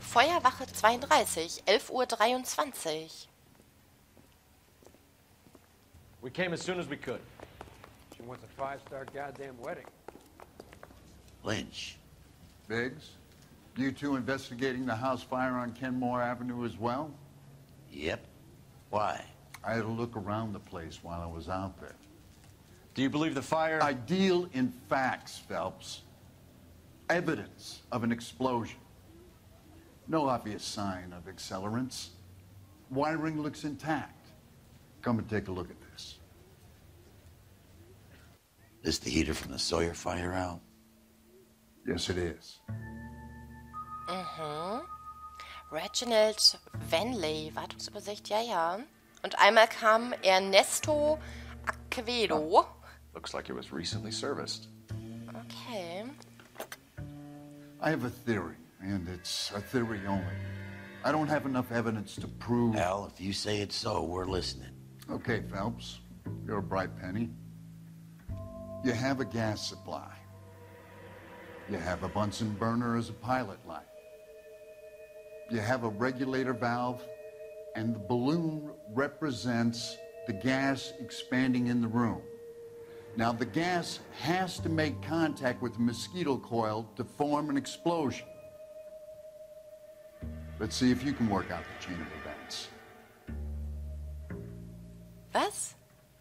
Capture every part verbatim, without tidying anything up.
Feuerwache zweiunddreißig, elf Uhr dreiundzwanzig. We came as soon as we could. She wants a five-star goddamn wedding. Lynch. Biggs, you two investigating the house fire on Kenmore Avenue as well? Yep. Why? I had a look around the place while I was out there. Do you believe the fire? I deal in facts, Phelps. Evidence of an explosion. No obvious sign of accelerants. Wiring looks intact. Come and take a look at this. This the heater from the Sawyer fire, Al? Yes, it is. Mhm. Reginald Vanley, Wartungsübersicht, ja, ja. Und einmal kam Ernesto Acevedo. Looks like it was recently serviced. Okay. I have a theory, and it's a theory only. I don't have enough evidence to prove... Al, if you say it's so, we're listening. Okay, Phelps. You're a bright penny. You have a gas supply. You have a Bunsen burner as a pilot light. You have a regulator valve, and the balloon represents the gas expanding in the room. Now, the gas has to make contact with the mosquito coil to form an explosion. Let's see if you can work out the chain of events. Was?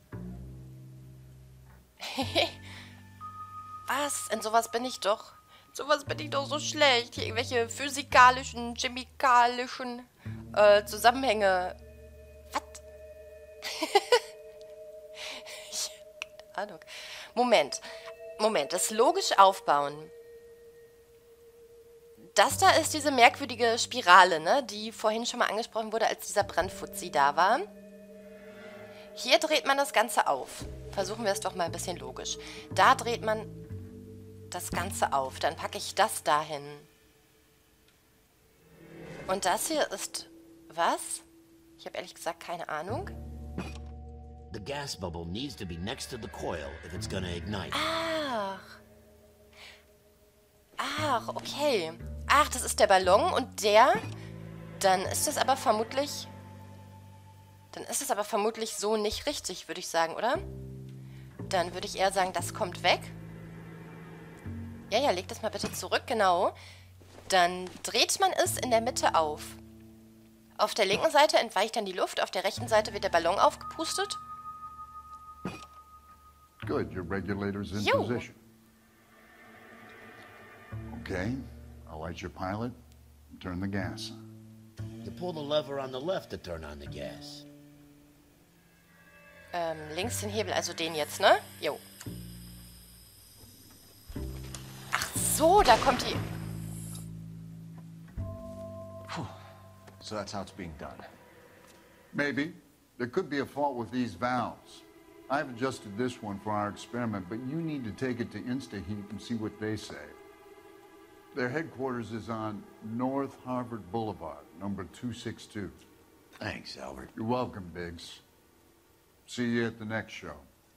Was? In sowas bin ich doch. In sowas bin ich doch so schlecht. Hier irgendwelche physikalischen, chemikalischen äh, Zusammenhänge. Was? Ich hab keine Ahnung. Moment. Moment. Das logisch aufbauen. Das da ist diese merkwürdige Spirale, ne? Die vorhin schon mal angesprochen wurde, als dieser Brandfuzzi da war. Hier dreht man das Ganze auf. Versuchen wir es doch mal ein bisschen logisch. Da dreht man das Ganze auf. Dann packe ich das dahin. Und das hier ist... Was? Ich habe ehrlich gesagt keine Ahnung. The gas bubble needs to be next to the coil if it's gonna ignite. Ach. Ach, okay. Ach, das ist der Ballon und der... Dann ist das aber vermutlich... Dann ist es aber vermutlich so nicht richtig, würde ich sagen, oder? Dann würde ich eher sagen, das kommt weg. Ja, ja, leg das mal bitte zurück, genau. Dann dreht man es in der Mitte auf. Auf der linken Seite entweicht dann die Luft, auf der rechten Seite wird der Ballon aufgepustet. Good, your regulator's in Jo. position. Okay, I'll light your pilot and turn the gas on. You pull the lever on the left to turn on the gas. Ähm, links den Hebel, also den jetzt, ne? Jo. Ach so, da kommt die... So that's how it's being done. Maybe. There could be a fault with these valves. I've adjusted this one for our experiment, but you need to take it to InstaHeat and see what they say. Their headquarters is on North Harvard Boulevard, number two six two. Thanks, Albert. You're welcome, Biggs. See you at the next show.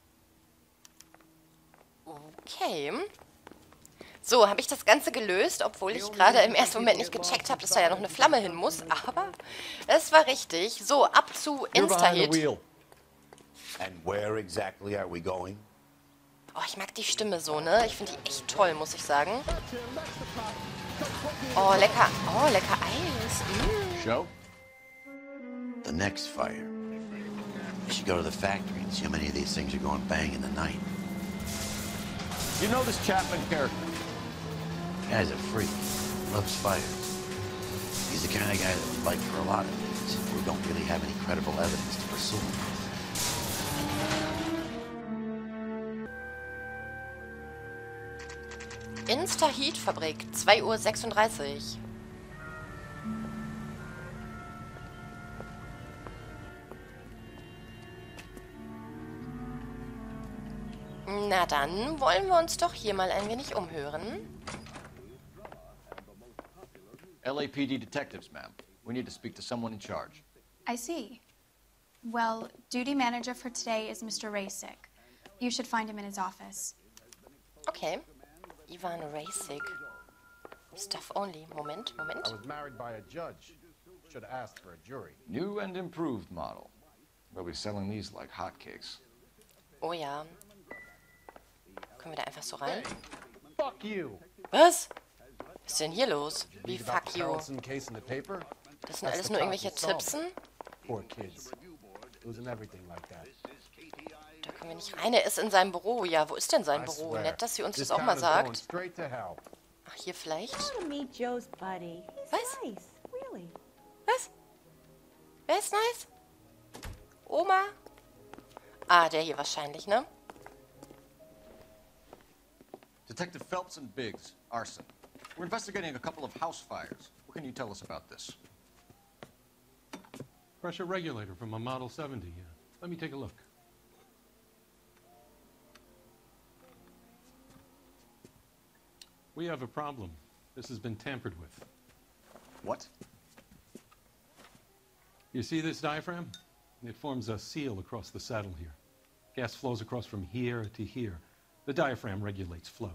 Okay. So, habe ich das Ganze gelöst, obwohl ich gerade im ersten Moment nicht gecheckt habe, dass da ja noch eine Flamme hin muss. Aber es war richtig. So, ab zu You're behind the InstaHeat. wheel. And where exactly are we going? Oh, ich mag die Stimme so, ne? Ich finde die echt toll, muss ich sagen. Oh, lecker. Oh, lecker Eis. Mm. Show? The next fire. We should go to the factory and see how many of these things are going bang in the night. You know this Chapman character? Guy's a freak. Loves fires. He's the kind of guy that would fight for a lot of things. We don't really have any credible evidence to pursue him. InstaHeat-Fabrik, zwei Uhr sechsunddreißig. Na dann wollen wir uns doch hier mal ein wenig umhören. L A P D detectives, ma'am. We need to speak to someone in charge. I see. Well, duty manager for today is Mister Rasik. You should find him in his office. Okay. Ivan Rasik. Stuff only. Moment, Moment. I was married by a judge. Should have asked for a jury. New and improved model. They'll be selling these like hotcakes. Oh ja. Können wir da einfach so rein? Fuck you. Was? Was ist denn hier los? Wie Read about fuck the you? Townsend case in the paper? Das sind That's alles the nur top irgendwelche installment. Tipsen? Poor kids. Losing everything like that. Da können wir nicht rein. Er ist in seinem Büro. Ja, wo ist denn sein I Büro? swear, Nett, dass sie uns this das auch town mal is going sagt. straight to hell. Ach, hier vielleicht? To meet Joe's buddy. He's Was? nice, really. Was? Wer ist nice? Oma? Ah, der hier wahrscheinlich, ne? Detective Phelps and Biggs, arson. We're investigating a couple of house fires. What can you tell us about this? Pressure regulator from a Model seventy. Uh, let me take a look. We have a problem. This has been tampered with. What? You see this diaphragm? It forms a seal across the saddle here. Gas flows across from here to here. The diaphragm regulates flow.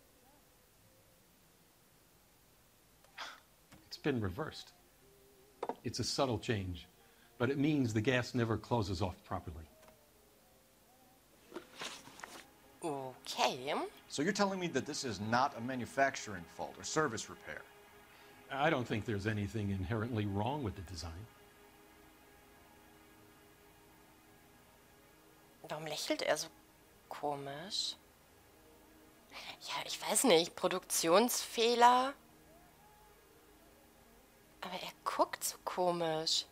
It's been reversed. It's a subtle change, but it means the gas never closes off properly. Okay. So you're telling me that this is not a manufacturing fault or service repair? I don't think there's anything inherently wrong with the design. Warum lächelt er so komisch? Ja, ich weiß nicht. Produktionsfehler? Aber er guckt so komisch.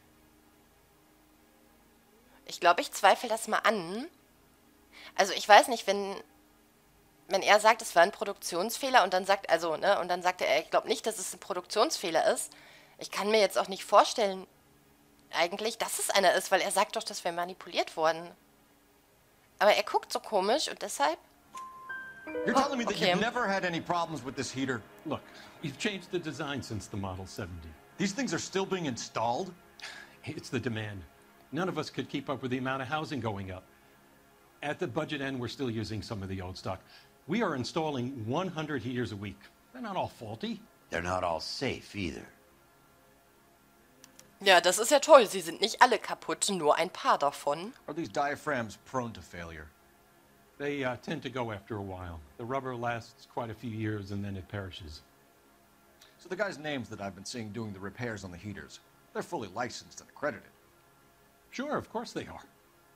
Ich glaube, ich zweifle das mal an. Also ich weiß nicht, wenn, wenn er sagt, es war ein Produktionsfehler und dann sagt, also, ne, und dann sagt er, ich glaube nicht, dass es ein Produktionsfehler ist. Ich kann mir jetzt auch nicht vorstellen, eigentlich, dass es einer ist, weil er sagt doch, das wäre manipuliert worden. Aber er guckt so komisch und deshalb... You're telling me that okay. you've never had any problems with this heater? Look, we've changed the design since the Model seventy. These things are still being installed? It's the demand. None of us could keep up with the amount of housing going up. At the budget end, we're still using some of the old stock. We are installing one hundred heaters a week. They're not all faulty. They're not all safe either. Ja, das ist ja toll. Sie sind nicht alle kaputt, nur ein paar davon. Are these diaphragms prone to failure? They uh, tend to go after a while. The rubber lasts quite a few years and then it perishes. So the guys' names that I've been seeing doing the repairs on the heaters, they're fully licensed and accredited. Sure, of course they are.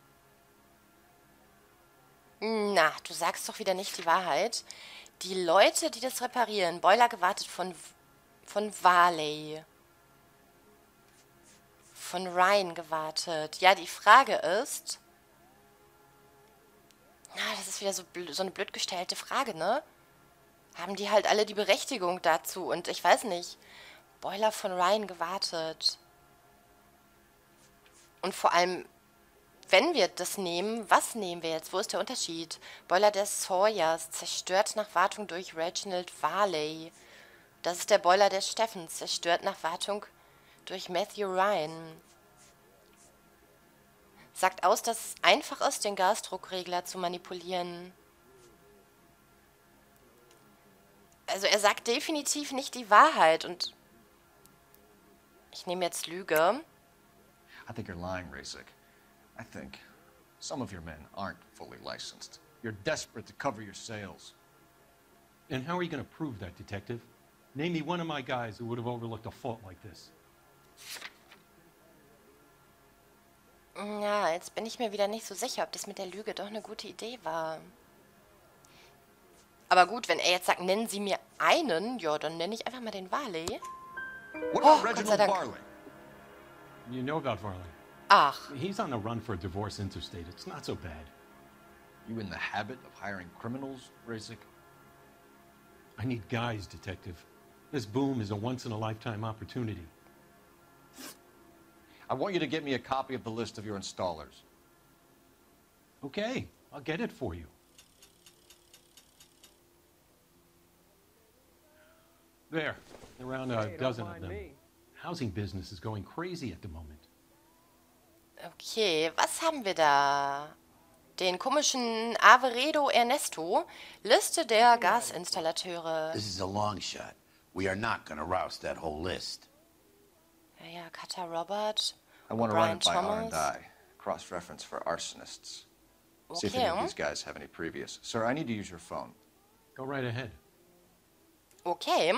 Na, du sagst doch wieder nicht die Wahrheit. Die Leute, die das reparieren, Boiler gewartet von, von Varley. Von Ryan gewartet. Ja, die Frage ist... Na, das ist wieder so, so eine blöd gestellte Frage, ne? Haben die halt alle die Berechtigung dazu? Und ich weiß nicht. Boiler von Ryan gewartet. Und vor allem, wenn wir das nehmen, was nehmen wir jetzt? Wo ist der Unterschied? Boiler der Sawyers, zerstört nach Wartung durch Reginald Varley. Das ist der Boiler der Steffens, zerstört nach Wartung durch Matthew Ryan. Sagt aus, dass es einfach ist, den Gasdruckregler zu manipulieren. Also er sagt definitiv nicht die Wahrheit und ich nehme jetzt Lüge. I think you're lying, Rasik. I think some of your men aren't fully licensed. You're desperate to cover your sales. And how are you going to prove that, Detective? Name me one of my guys who would have overlooked a fault like this. Ja, jetzt bin ich mir wieder nicht so sicher, ob das mit der Lüge doch eine gute Idee war. Aber gut, wenn er jetzt sagt, nennen Sie mir einen, ja, dann nenne ich einfach mal den Varley. What Oh, about Gott sei Reginald Dank. Varley? You know about Varley. Ach, He's on the run for a divorce interstate. It's not so bad. You in the habit of hiring criminals, Rasik? I need guys, Detective. This boom is a once-in-a-lifetime opportunity. I want you to get me a copy of the list of your installers. Okay, I'll get it for you. There, around a Hey, don't dozen of mind them. me. Housing business is going crazy at the moment. okay, was haben wir da? Den komischen Averedo Ernesto, Liste der Gasinstallateure. This is a long shot, We are not gonna rouse that whole list. Ja, ja, Cutter Robert. I want to run Brian it by R Thomas. and I. Cross-reference for arsonists. See if any of Okay. these guys have any previous. Sir, I need to use your phone. Go right ahead. Okay.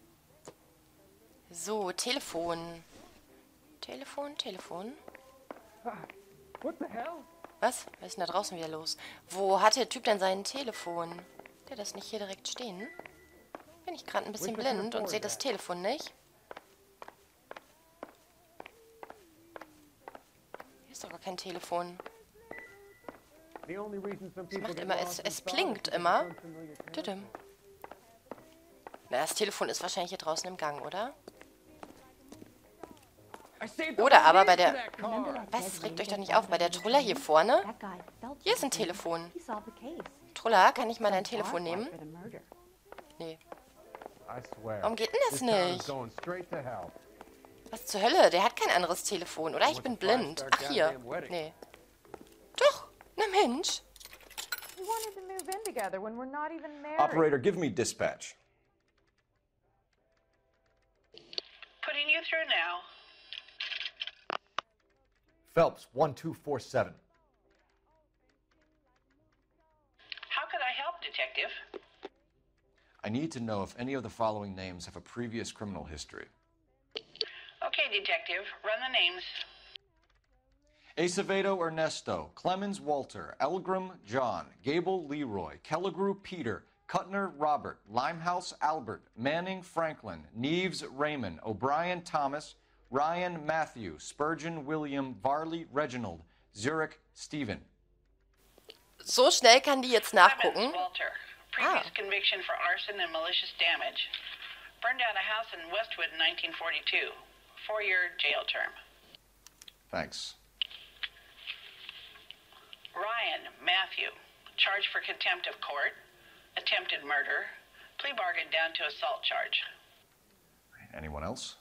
So, Telefon. Telefon, Telefon. What the hell? Was? Was ist denn da draußen wieder los? Wo hat der Typ denn sein Telefon? Hat der das nicht hier direkt stehen? Bin ich gerade ein bisschen blind und sehe das Telefon nicht? Hier ist doch gar kein Telefon. The only reason some Es people macht get immer, es, lost in es thought blinkt is because immer. of unfamiliar territory. Tüdüm. Na, das Telefon ist wahrscheinlich hier draußen im Gang, oder? I saved the Oder whole aber bei game der... for that car. Remember that Was? dead Regt euch lady doch nicht that auf. Bei der died Trulla hier vorne? That guy felt Hier ist ein something. Telefon. He solved the case. Trulla, kann ich mal dein Some Telefon bar nehmen? fight for the murder. Nee. I swear. Warum geht denn das This town is nicht? going straight to hell. Was zur Hölle? Der hat kein anderes Telefon, oder? Ich bin blind. Ach, hier. Nee. Doch. Na Mensch. We wanted to move in together when we're not even married. Operator, give me dispatch. Putting you through now. Phelps, one two four seven. How could I help, Detective? I need to know if any of the following names have a previous criminal history. Okay, Detective, run the names. Acevedo Ernesto, Clemens Walter, Elgram John, Gable Leroy, Kelligrew Peter, Cutner Robert, Limehouse Albert, Manning Franklin, Neves Raymond, O'Brien Thomas, Ryan Matthew, Spurgeon William, Varley Reginald, Zurich Stephen. So schnell kann die jetzt nachgucken. Clemens Walter, previous conviction for arson and malicious damage. Burned down a house in Westwood in nineteen forty-two. Four-year jail term. Thanks. Ryan Matthew, charged for contempt of court, attempted murder, plea bargain down to assault charge. Anyone else?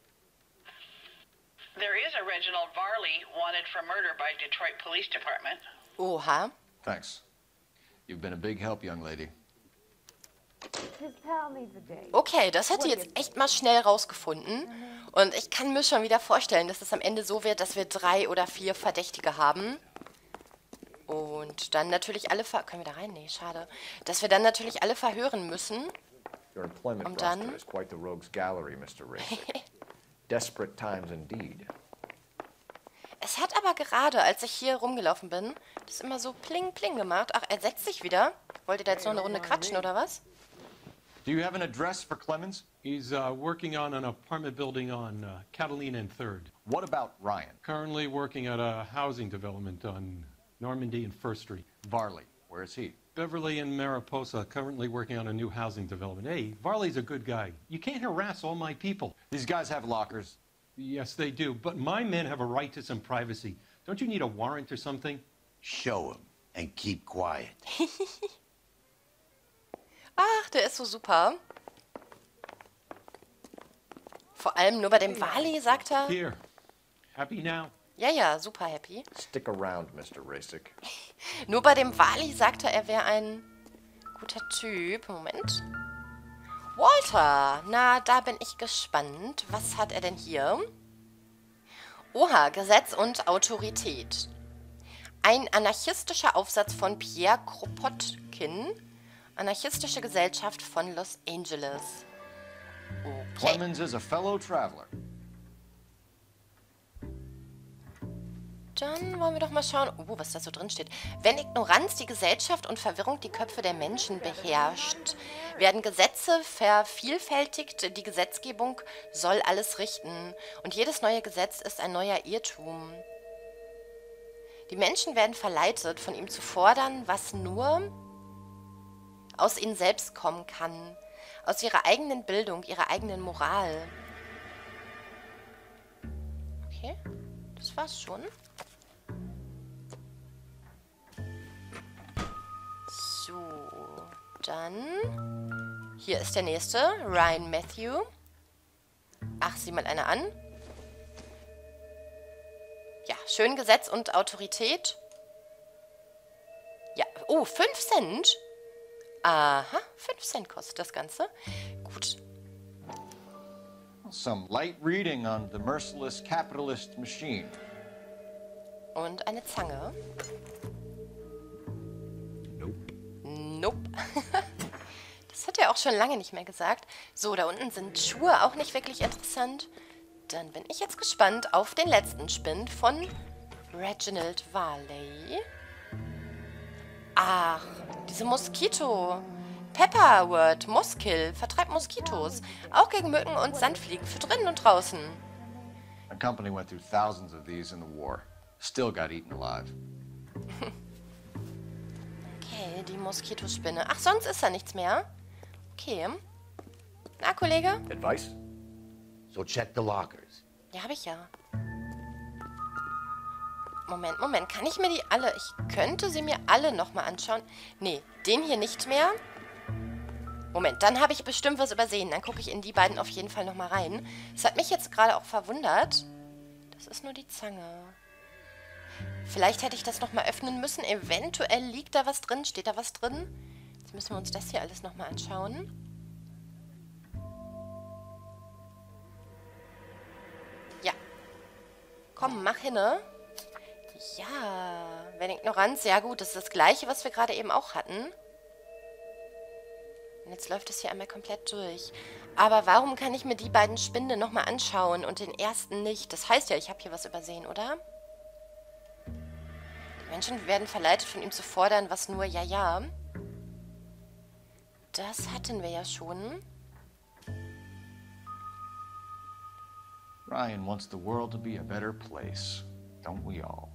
There is a Reginald Varley wanted for murder by Detroit Police Department. Oha. Thanks. You've been a big help, young lady. His pal needs a date. Okay, das hat die jetzt echt mal schnell rausgefunden. Und ich kann mir schon wieder vorstellen, dass es am Ende so wird, dass wir drei oder vier Verdächtige haben. Und dann natürlich alle ver... Können wir da rein? Nee, schade. Dass wir dann natürlich alle verhören müssen. Your employment Und dann... roster is quite the rogues gallery, Mister Racing. Desperate times indeed. Es hat aber gerade, als ich hier rumgelaufen bin, das immer so pling pling gemacht. Ach, er setzt sich wieder. Wollt ihr da jetzt noch eine Runde quatschen, oder was? Do you have an address for Clemens? He's uh, working on an apartment building on uh, Catalina and third. What about Ryan? Currently working at a housing development on Normandy and first Street. Varley, where is he? Beverly and Mariposa, currently working on a new housing development. Hey, Varley's a good guy. You can't harass all my people. These guys have lockers. Yes, they do. But my men have a right to some privacy. Don't you need a warrant or something? Show him and keep quiet. Ach, der ist so super. Vor allem nur bei dem Wally, sagt er. Here. Happy now? Ja, ja, super happy. Stick around, Mister Racek. Nur bei dem Wally sagt er, er wäre ein guter Typ. Moment. Walter, na, da bin ich gespannt. Was hat er denn hier? Oha, Gesetz und Autorität. Ein anarchistischer Aufsatz von Pierre Kropotkin. Anarchistische Gesellschaft von Los Angeles. Okay. Clemens is a fellow traveler. Dann wollen wir doch mal schauen, oh, was da so drin steht. Wenn Ignoranz die Gesellschaft und Verwirrung die Köpfe der Menschen beherrscht, werden Gesetze vervielfältigt, die Gesetzgebung soll alles richten. Und jedes neue Gesetz ist ein neuer Irrtum. Die Menschen werden verleitet, von ihm zu fordern, was nur aus ihnen selbst kommen kann. Aus ihrer eigenen Bildung, ihrer eigenen Moral. Okay, das war's schon. So, dann... Hier ist der nächste, Ryan Matthew. Ach, sieh mal einer an. Ja, schön Gesetz und Autorität. Ja, oh, fünf Cent. Aha, fünf Cent kostet das Ganze. Gut. some light reading on the merciless capitalist machine. Und eine Zange. Nope. Nope. Das hat er auch schon lange nicht mehr gesagt. So, da unten sind Schuhe, auch nicht wirklich interessant. Dann bin ich jetzt gespannt auf den letzten Spind von Reginald Varley. Ach, diese Moskito. Pepperwort, Moskill, vertreibt Moskitos. Auch gegen Mücken und Sandfliegen für drinnen und draußen. My company went through thousands of these in the war. Still got eaten alive. Okay, die Moskitospinne. Ach, sonst ist da nichts mehr. Okay. Na, Kollege? Advice? So check the lockers. Ja, habe ich ja. Moment, Moment. Kann ich mir die alle... Ich könnte sie mir alle nochmal anschauen. Nee, den hier nicht mehr. Moment, dann habe ich bestimmt was übersehen. Dann gucke ich in die beiden auf jeden Fall nochmal rein. Das hat mich jetzt gerade auch verwundert. Das ist nur die Zange. Vielleicht hätte ich das nochmal öffnen müssen. Eventuell liegt da was drin. Steht da was drin? Jetzt müssen wir uns das hier alles nochmal anschauen. Ja. Komm, mach hinne. Ja, wenn Ignoranz. Ja gut, das ist das Gleiche, was wir gerade eben auch hatten. Und jetzt läuft es hier einmal komplett durch. Aber warum kann ich mir die beiden Spinde nochmal anschauen und den ersten nicht? Das heißt ja, ich habe hier was übersehen, oder? Die Menschen werden verleitet, von ihm zu fordern, was nur ja, ja. Das hatten wir ja schon. Ryan wants the world to be a better place. Don't we all?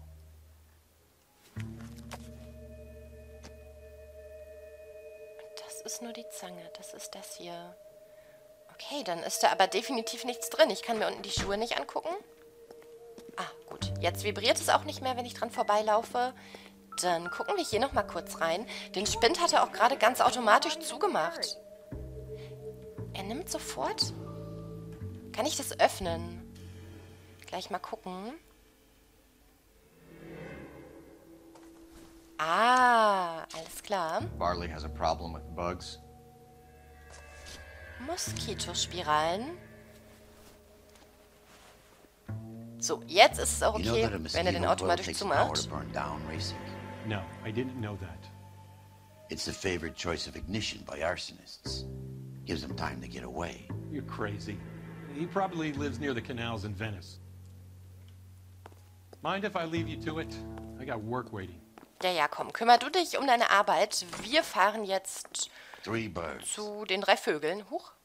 Das ist nur die Zange. Das ist das hier. Okay, dann ist da aber definitiv nichts drin. Ich kann mir unten die Schuhe nicht angucken. Ah, gut. Jetzt vibriert es auch nicht mehr, wenn ich dran vorbeilaufe. Dann gucken wir hier nochmal kurz rein. Den Spind hat er auch gerade ganz automatisch zugemacht. Er nimmt sofort... Kann ich das öffnen? Gleich mal gucken. Ah, alles klar. Varley has a problem with bugs. Moskitospiralen. So, jetzt ist es auch You know okay, that a wenn er mosquito den coil automatisch takes power to zumacht. burn down, Racing? No, I didn't know that. It's the favorite choice of ignition by arsonists. Gives them time to get away. You're crazy. He probably lives near the canals in Venice. Mind if I leave you to it? I got work waiting. Ja, ja, komm, kümmer du dich um deine Arbeit. Wir fahren jetzt Three birds. zu den drei Vögeln. Huch.